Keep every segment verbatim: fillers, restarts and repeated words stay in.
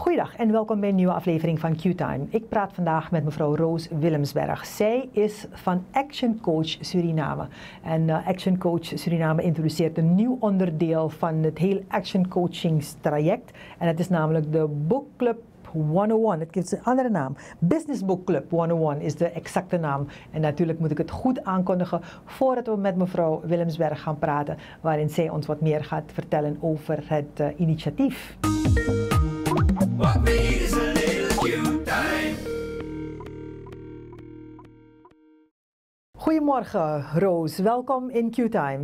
Goeiedag en welkom bij een nieuwe aflevering van Q-Time. Ik praat vandaag met mevrouw Roos Willemsberg. Zij is van Action Coach Suriname. En uh, Action Coach Suriname introduceert een nieuw onderdeel van het hele Action Coachingstraject. En dat is namelijk de Book Club honderdéén. Het heeft een andere naam. Business Book Club honderdéén is de exacte naam. En natuurlijk moet ik het goed aankondigen voordat we met mevrouw Willemsberg gaan praten, waarin zij ons wat meer gaat vertellen over het uh, initiatief. What we need is a little Q-Time. Goedemorgen Roos, welkom in Q-Time.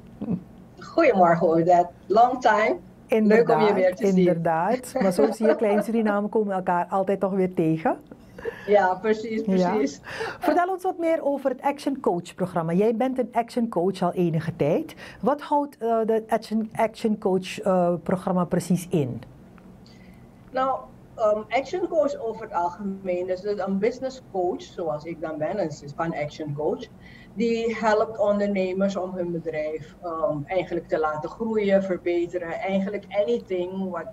Goedemorgen Odette, long time. Inderdaad, leuk om je weer te zien. Inderdaad, maar zo zie je klein Suriname komen elkaar altijd toch weer tegen. Ja, precies, precies. Ja. Vertel ons wat meer over het Action Coach programma. Jij bent een Action Coach al enige tijd. Wat houdt uh, het Action, Action Coach uh, programma precies in? Nou, um, Action Coach over het algemeen is dus een business coach, zoals ik dan ben, een van Action Coach. Die helpt ondernemers om hun bedrijf um, eigenlijk te laten groeien, verbeteren. Eigenlijk anything wat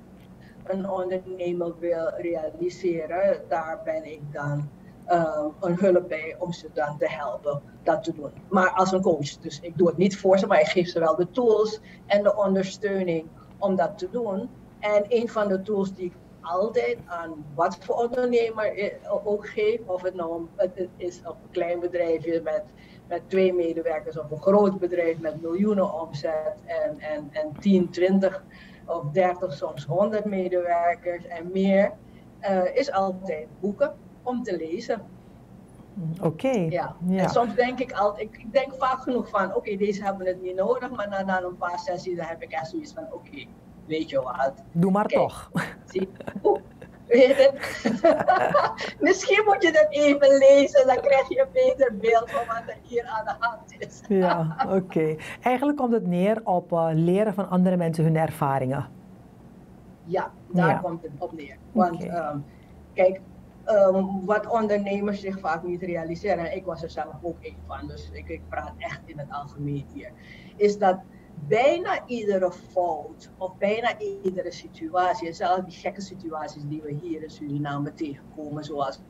een ondernemer wil realiseren, daar ben ik dan uh, een hulp bij om ze dan te helpen dat te doen. Maar als een coach, dus ik doe het niet voor ze, maar ik geef ze wel de tools en de ondersteuning om dat te doen. En een van de tools die ik altijd aan wat voor ondernemer ook geef, of het nou het is op een klein bedrijfje met, met twee medewerkers of een groot bedrijf met miljoenen omzet en, en, en tien, twintig of dertig, soms honderd medewerkers en meer, uh, is altijd boeken om te lezen. Oké. Okay. Ja. Ja. En soms denk ik altijd, ik, ik denk vaak genoeg van, oké, okay, deze hebben het niet nodig, maar na, na een paar sessies dan heb ik echt zoiets van, oké. Okay, weet je wat? Doe maar Kijk, toch. Zie, oh, weet het? Misschien moet je dat even lezen, dan krijg je een beter beeld van wat er hier aan de hand is. Ja, oké. Okay. Eigenlijk komt het neer op uh, leren van andere mensen hun ervaringen. Ja, daar ja. komt het op neer. Want okay. um, kijk, um, wat ondernemers zich vaak niet realiseren, en ik was er zelf ook een van, dus ik, ik praat echt in het algemeen hier, is dat bijna iedere fout of bijna iedere situatie, zelfs die gekke situaties die we hier in Suriname tegenkomen, zoals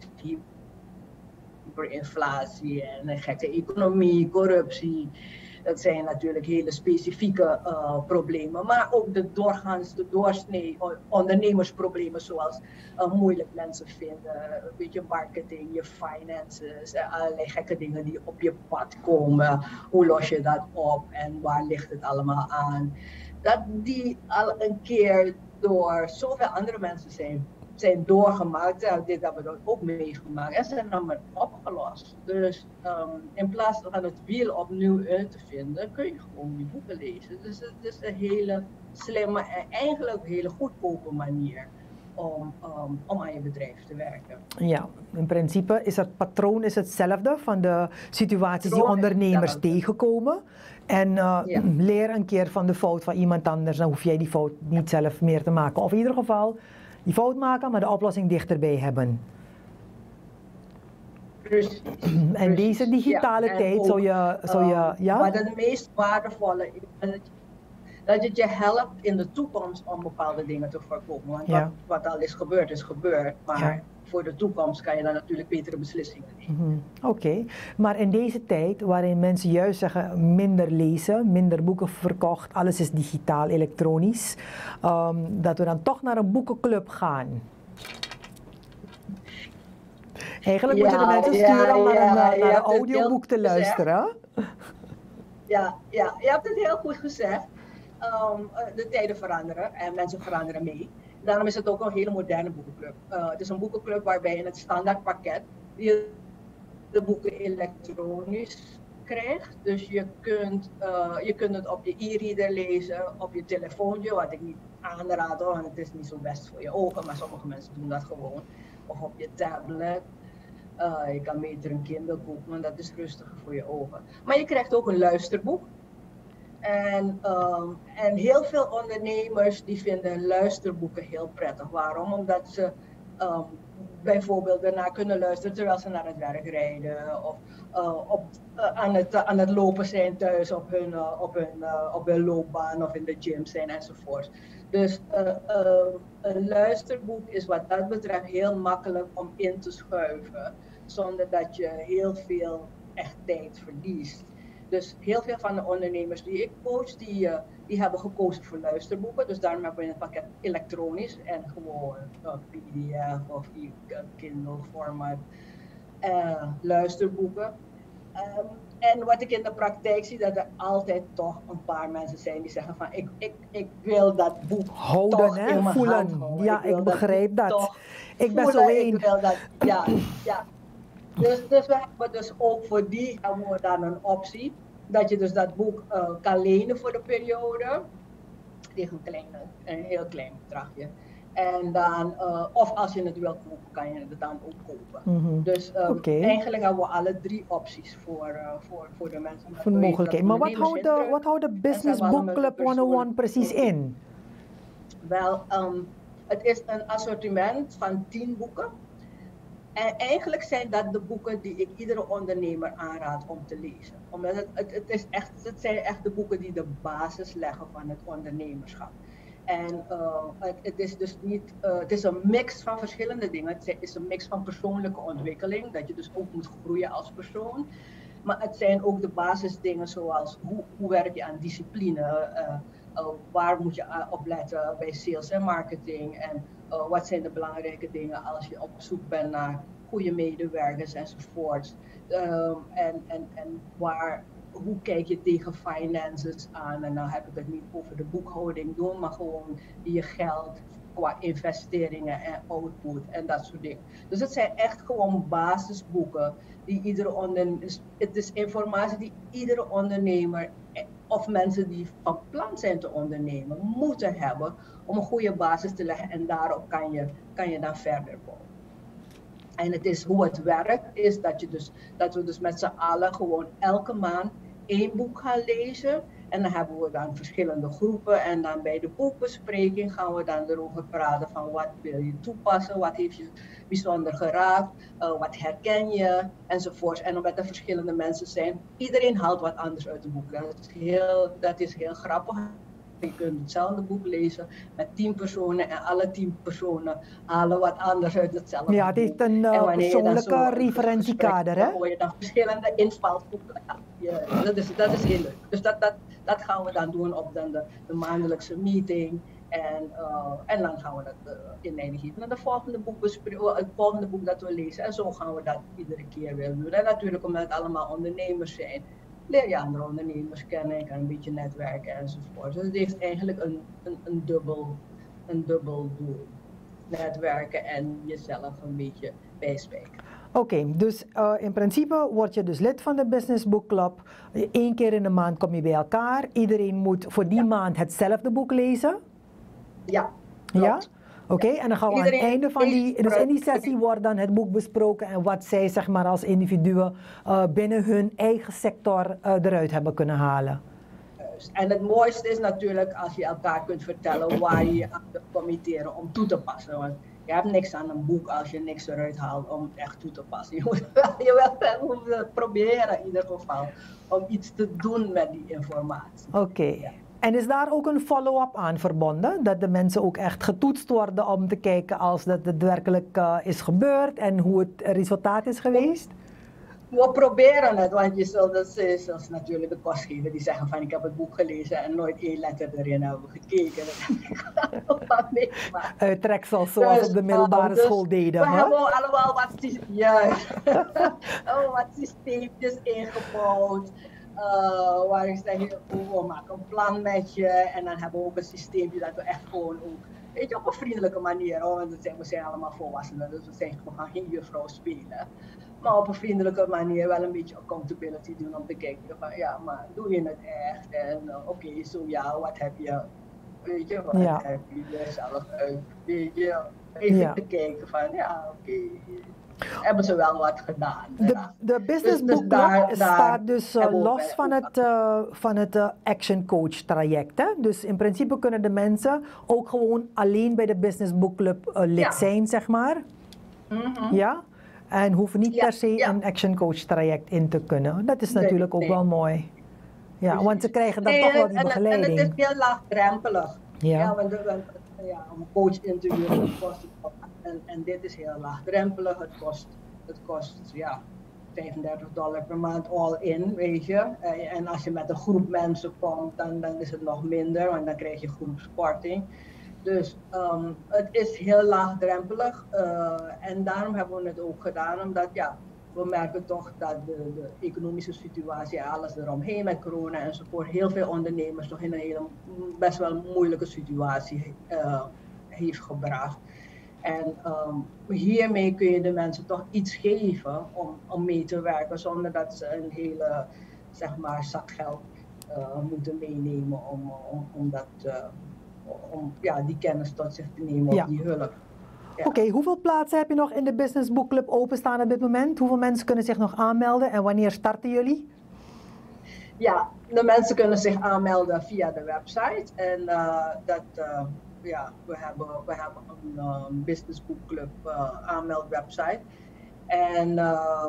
hyperinflatie en een gekke economie, corruptie, dat zijn natuurlijk hele specifieke uh, problemen, maar ook de doorgaans, de doorsnee ondernemersproblemen zoals uh, moeilijk mensen vinden, een beetje marketing, je finances, en allerlei gekke dingen die op je pad komen. Hoe los je dat op en waar ligt het allemaal aan? Dat die al een keer door zoveel andere mensen zijn, zijn doorgemaakt, ja, dit hebben we ook meegemaakt en zijn dan maar opgelost. Dus um, in plaats van het wiel opnieuw uit te vinden, kun je gewoon die boeken lezen. Dus het is een hele slimme en eigenlijk een hele goedkope manier om, um, om aan je bedrijf te werken. Ja, in principe is het patroon is hetzelfde van de situaties die ondernemers tegenkomen. En uh, ja. leer een keer van de fout van iemand anders, dan hoef jij die fout niet zelf meer te maken. Of in ieder geval die fout maken, maar de oplossing dichterbij hebben. Precies. En precies. deze digitale ja, tijd zou je, zou je uh, ja? Maar het meest waardevolle is dat het je helpt in de toekomst om bepaalde dingen te voorkomen. Want ja. wat, wat al is gebeurd, is gebeurd. Maar ja. voor de toekomst kan je dan natuurlijk betere beslissingen nemen. Mm-hmm. Oké, okay. Maar in deze tijd waarin mensen juist zeggen minder lezen, minder boeken verkocht, alles is digitaal, elektronisch, um, dat we dan toch naar een boekenclub gaan. Eigenlijk ja, moet je de mensen sturen ja, om naar een, ja, naar een audioboek te luisteren. Ja, ja, je hebt het heel goed gezegd. Um, de tijden veranderen en mensen veranderen mee. Daarom is het ook een hele moderne boekenclub. Uh, het is een boekenclub waarbij in het standaardpakket je de boeken elektronisch krijgt. Dus je kunt, uh, je kunt het op je e-reader lezen, op je telefoontje, wat ik niet aanraad, want het is niet zo best voor je ogen, maar sommige mensen doen dat gewoon. Of op je tablet. Uh, je kan beter een Kindle-boek, want dat is rustiger voor je ogen. Maar je krijgt ook een luisterboek. En, um, en heel veel ondernemers die vinden luisterboeken heel prettig. Waarom? Omdat ze um, bijvoorbeeld daarna kunnen luisteren terwijl ze naar het werk rijden. Of uh, op, uh, aan, het, uh, aan het lopen zijn thuis op hun, uh, op, hun, uh, op hun loopbaan of in de gym zijn enzovoort. Dus uh, uh, een luisterboek is wat dat betreft heel makkelijk om in te schuiven, zonder dat je heel veel echt tijd verliest. Dus heel veel van de ondernemers die ik coach, die, uh, die hebben gekozen voor luisterboeken. Dus daarom hebben we een pakket elektronisch en gewoon uh, P D F of Kindle format uh, luisterboeken. Um, en wat ik in de praktijk zie, dat er altijd toch een paar mensen zijn die zeggen van ik, ik, ik wil dat boek houden, toch hè? in mijn Voelen. hand houden. Ja, ik, ik begrijp dat. dat. Ik ben zo één. Ik wil dat, ja, ja. Dus, dus we hebben dus ook voor die hebben we dan een optie. Dat je dus dat boek uh, kan lenen voor de periode. Tegen een, kleine, een heel klein bedragje. En dan, uh, of als je het wil kopen, kan je het dan ook kopen. Mm-hmm. Dus um, okay. Eigenlijk hebben we alle drie opties voor, uh, voor, voor de mensen. Voor de mogelijkheid. Maar wat houdt de, wat houdt de Business Book Club honderdéén precies in? Wel, um, het is een assortiment van tien boeken. En eigenlijk zijn dat de boeken die ik iedere ondernemer aanraad om te lezen. Omdat het, het, het, is echt, het zijn echt de boeken die de basis leggen van het ondernemerschap. En uh, het, het is dus niet, uh, het is een mix van verschillende dingen. Het is een mix van persoonlijke ontwikkeling, dat je dus ook moet groeien als persoon. Maar het zijn ook de basisdingen zoals hoe, hoe werk je aan discipline, uh, uh, waar moet je op letten bij sales en marketing en uh, wat zijn de belangrijke dingen als je op zoek bent naar goede medewerkers enzovoort. Um, en, en, en waar... Hoe kijk je tegen finances aan? En dan heb ik het niet over de boekhouding doen, maar gewoon je geld qua investeringen en output en dat soort dingen. Dus het zijn echt gewoon basisboeken die iedere ondernemer, het is informatie die iedere ondernemer of mensen die van plan zijn te ondernemen moeten hebben om een goede basis te leggen en daarop kan je, kan je dan verder bouwen. En het is hoe het werkt, is dat, je dus, dat we dus met z'n allen gewoon elke maand één boek gaan lezen. En dan hebben we dan verschillende groepen. En dan bij de boekbespreking gaan we dan erover praten van wat wil je toepassen, wat heeft je bijzonder geraakt, uh, wat herken je, enzovoort. En omdat er verschillende mensen zijn, iedereen haalt wat anders uit het boek. Dat is heel, dat is heel grappig. Je kunt hetzelfde boek lezen met tien personen en alle tien personen halen wat anders uit hetzelfde ja, het is een uh, persoonlijke referentiekader, hè? Dan hoor je dan verschillende invalshoeken. Ja, dat, is, dat is heel leuk. Dus dat, dat, dat gaan we dan doen op dan de, de maandelijkse meeting. En, uh, en dan gaan we dat uh, inleiding geven naar de volgende boek, het volgende boek dat we lezen. En zo gaan we dat iedere keer weer doen. En natuurlijk omdat het allemaal ondernemers zijn. Leer je andere ondernemers kennen, je kan een beetje netwerken enzovoort. Dus het heeft eigenlijk een, een, een, dubbel, een dubbel doel. Netwerken en jezelf een beetje bijspijken. Oké, okay, dus uh, in principe word je dus lid van de Business Book Club. Eén keer in de maand kom je bij elkaar. Iedereen moet voor die ja. maand hetzelfde boek lezen? Ja, klopt. Ja? Oké, okay, en dan gaan we Iedereen aan het einde van die, dus in die sessie wordt dan het boek besproken en wat zij zeg maar als individuen uh, binnen hun eigen sector uh, eruit hebben kunnen halen. En het mooiste is natuurlijk als je elkaar kunt vertellen waar je je aan kunt committeren om toe te passen. Want je hebt niks aan een boek als je niks eruit haalt om het echt toe te passen. Je moet, je wil het proberen in ieder geval om iets te doen met die informatie. Oké. Okay. Ja. En is daar ook een follow-up aan verbonden? Dat de mensen ook echt getoetst worden om te kijken als dat het werkelijk uh, is gebeurd en hoe het resultaat is geweest? We proberen het, want je zult, dat is, dat is natuurlijk de kostgever die zeggen van ik heb het boek gelezen en nooit één letter erin hebben gekeken. Dat Uittreksels zoals dus, op de middelbare dus school deden. We huh? hebben allemaal wat, juist, oh, wat systeempjes ingebouwd. Uh, waar ik zeg, oh, we maken een plan met je en dan hebben we ook een systeempje dat we echt gewoon ook, weet je, op een vriendelijke manier, hoor, want we zijn allemaal volwassenen, dus we, zijn, we gaan geen juffrouw spelen. Maar op een vriendelijke manier wel een beetje accountability doen om te kijken van ja, maar doe je het echt? En uh, oké, okay, zo ja, wat heb je, weet je, wat ja. heb je jezelf uit, weet je, even ja. te kijken van ja, oké. Okay. Hebben ze wel wat gedaan. De, de Business Book Club daar, staat dus uh, los van het, uh, van het uh, Action Coach traject. Hè? Dus in principe kunnen de mensen ook gewoon alleen bij de Business Book Club uh, lid ja. zijn, zeg maar. Mm-hmm. Ja? En hoeven niet ja, per se ja. een Action Coach traject in te kunnen. Dat is natuurlijk nee, ook nee. wel mooi. Ja, want ze krijgen dan nee, toch wel die begeleiding. En het is heel laagdrempelig. Ja, ja, want, want ja, om een coach in te huren kost het, en, en dit is heel laagdrempelig. Het kost, het kost ja, vijfendertig dollar per maand all in, weet je. En, en als je met een groep mensen komt, dan, dan is het nog minder, want dan krijg je groepskorting. Dus um, het is heel laagdrempelig uh, en daarom hebben we het ook gedaan, omdat ja, we merken toch dat de, de economische situatie, alles eromheen met corona enzovoort, heel veel ondernemers toch in een hele, best wel moeilijke situatie uh, heeft gebracht. En um, hiermee kun je de mensen toch iets geven om, om mee te werken, zonder dat ze een hele, zeg maar, zak geld uh, moeten meenemen om, om, om dat... Uh, om ja, die kennis tot zich te nemen, ja. of die hulp. Ja. Oké, okay, hoeveel plaatsen heb je nog in de Business Book Club openstaan op dit moment? Hoeveel mensen kunnen zich nog aanmelden en wanneer starten jullie? Ja, de mensen kunnen zich aanmelden via de website. En uh, dat, uh, ja, we hebben, we hebben een uh, Business Book Club uh, aanmeldwebsite. En uh,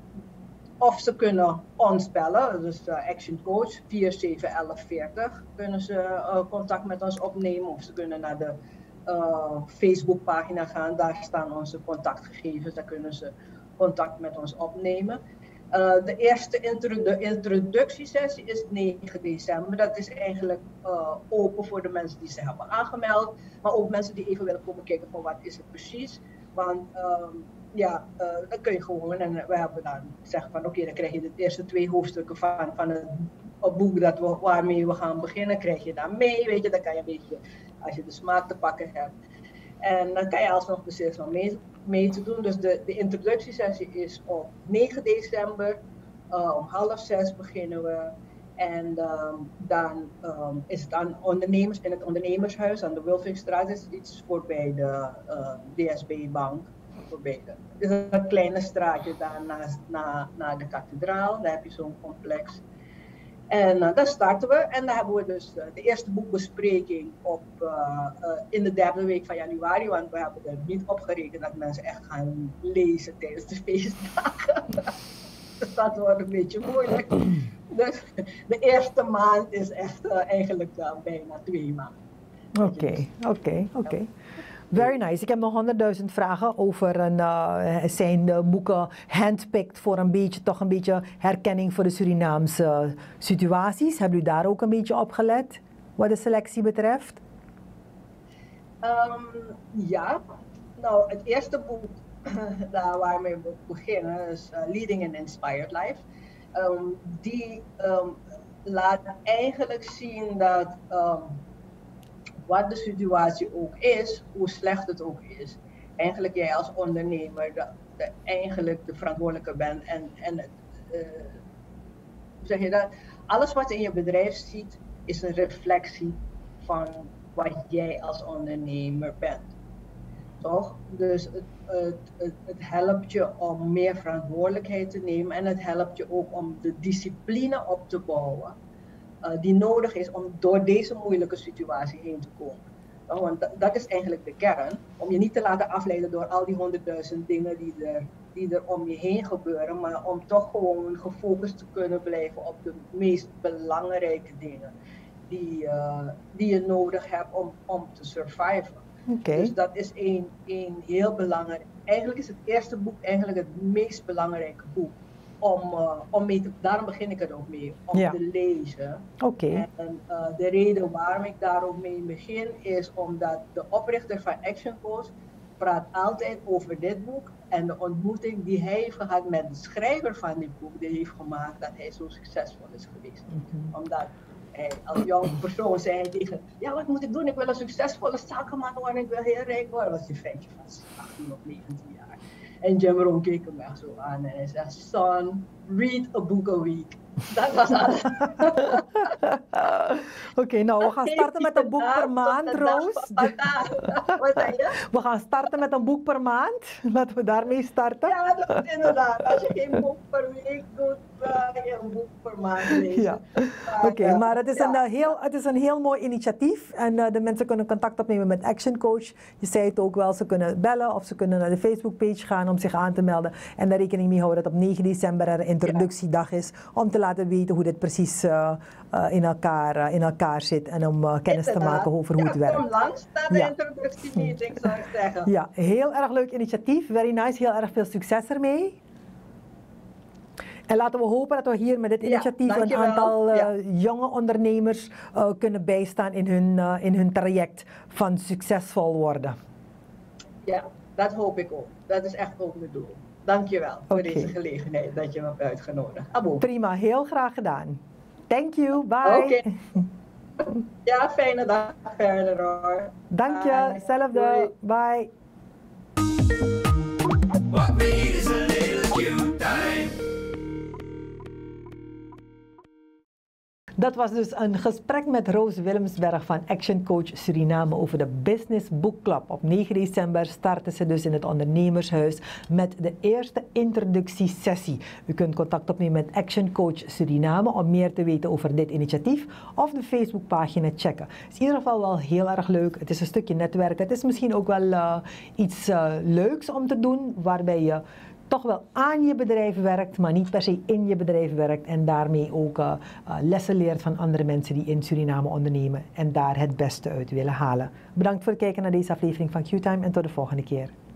of ze kunnen ons bellen, dus uh, Action Coach vier zeven een een vier nul, kunnen ze uh, contact met ons opnemen. Of ze kunnen naar de uh, Facebookpagina gaan, daar staan onze contactgegevens, daar kunnen ze contact met ons opnemen. Uh, de eerste introdu de introductiesessie is negen december. Dat is eigenlijk uh, open voor de mensen die zich hebben aangemeld, maar ook mensen die even willen komen kijken van wat is het precies. Want um, ja, uh, dan kun je gewoon, en we hebben dan zeggen van oké, okay, dan krijg je de eerste twee hoofdstukken van, van het, het boek dat we, waarmee we gaan beginnen, krijg je dan mee, weet je, dan kan je een beetje, als je de smaak te pakken hebt. En dan kan je alsnog beslisen om mee, mee te doen. Dus de, de introductiesessie is op negen december, uh, om half zes beginnen we. En um, dan um, is het aan ondernemers in het ondernemershuis aan de Wilfingstraat, is iets voorbij de uh, D S B-bank. Voorbij de, het is een kleine straatje daar naast na, na de kathedraal, daar heb je zo'n complex. En uh, daar starten we en dan hebben we dus uh, de eerste boekbespreking op, uh, uh, in de derde week van januari, want we hebben er niet op gerekend dat mensen echt gaan lezen tijdens de feestdagen. Dus dat wordt een beetje moeilijk. Dus de eerste maand is echt uh, eigenlijk uh, bijna twee maanden. Oké, oké, oké. Very nice. Ik heb nog honderdduizend vragen over een, uh, zijn de boeken handpicked voor een beetje, toch een beetje herkenning voor de Surinaamse situaties. Hebben jullie daar ook een beetje op gelet, wat de selectie betreft? Um, ja, nou het eerste boek daar waarmee we beginnen is uh, Leading an Inspired Life. Um, die um, laat eigenlijk zien dat um, wat de situatie ook is, hoe slecht het ook is, eigenlijk jij als ondernemer de, de, eigenlijk de verantwoordelijke bent en, en uh, hoe zeg je dat? Alles wat in je bedrijf ziet is een reflectie van wat jij als ondernemer bent. Toch? Dus het, het, het, het helpt je om meer verantwoordelijkheid te nemen en het helpt je ook om de discipline op te bouwen uh, die nodig is om door deze moeilijke situatie heen te komen. Nou, want dat, dat is eigenlijk de kern, om je niet te laten afleiden door al die honderdduizend dingen die er, die er om je heen gebeuren, maar om toch gewoon gefocust te kunnen blijven op de meest belangrijke dingen die, uh, die je nodig hebt om, om te surviven. Okay. Dus dat is één, één heel belangrijk. Eigenlijk is het eerste boek eigenlijk het meest belangrijke boek om, uh, om mee te, daarom begin ik er ook mee, om ja. te lezen. Okay. En uh, de reden waarom ik daar ook mee begin is omdat de oprichter van Action Coach praat altijd over dit boek en de ontmoeting die hij heeft gehad met de schrijver van dit boek, die heeft gemaakt dat hij zo succesvol is geweest. Mm-hmm. Omdat hij als jong persoon zei tegen, ja wat moet ik doen, ik wil een succesvolle zakenman worden, ik wil heel rijk worden. Dat was die ventje van achttien of negentien jaar. En Jim Rohn keek hem echt zo aan en hij zei, son, read a book a week. Dat was alles. Oké, okay, nou we gaan starten met een boek per maand, Roos. Wat zei je? We gaan starten met een boek per maand. Laten we daarmee starten. Ja, dat is inderdaad. Als je geen boek per week doet, uh, je een boek per maand lezen. Ja. Oké, okay, maar het is, ja. een, uh, heel, het is een heel mooi initiatief. En uh, de mensen kunnen contact opnemen met Action Coach. Je zei het ook wel, ze kunnen bellen of ze kunnen naar de Facebookpage gaan om zich aan te melden. En daar rekening mee houden dat op negen december er een introductiedag is, om te laten weten hoe dit precies uh, uh, in, elkaar, uh, in elkaar zit en om uh, kennis Inderdaad. te maken over hoe ja, het werkt. Kom langs naar de ja. introductiemeeting, zou ik zeggen. Ja, heel erg leuk initiatief, very nice, heel erg veel succes ermee. En laten we hopen dat we hier met dit initiatief ja, een aantal uh, ja. jonge ondernemers uh, kunnen bijstaan in hun, uh, in hun traject van succesvol worden. Ja, dat hoop ik ook. Dat is echt ook mijn doel. Dankjewel voor okay. deze gelegenheid dat je me hebt uitgenodigd. Abo. Prima, heel graag gedaan. Thank you, bye. Okay. Ja, fijne dag verder hoor. Dank je, hetzelfde. Bye. What we need is a little Q time. Dat was dus een gesprek met Roos Willemsberg van Action Coach Suriname over de Business Book Club. Op negen december starten ze dus in het ondernemershuis met de eerste introductiesessie. U kunt contact opnemen met Action Coach Suriname om meer te weten over dit initiatief of de Facebookpagina checken. Het is in ieder geval wel heel erg leuk. Het is een stukje netwerken. Het is misschien ook wel uh, iets uh, leuks om te doen waarbij je toch wel aan je bedrijf werkt, maar niet per se in je bedrijf werkt en daarmee ook uh, uh, lessen leert van andere mensen die in Suriname ondernemen en daar het beste uit willen halen. Bedankt voor het kijken naar deze aflevering van Q-Time en tot de volgende keer.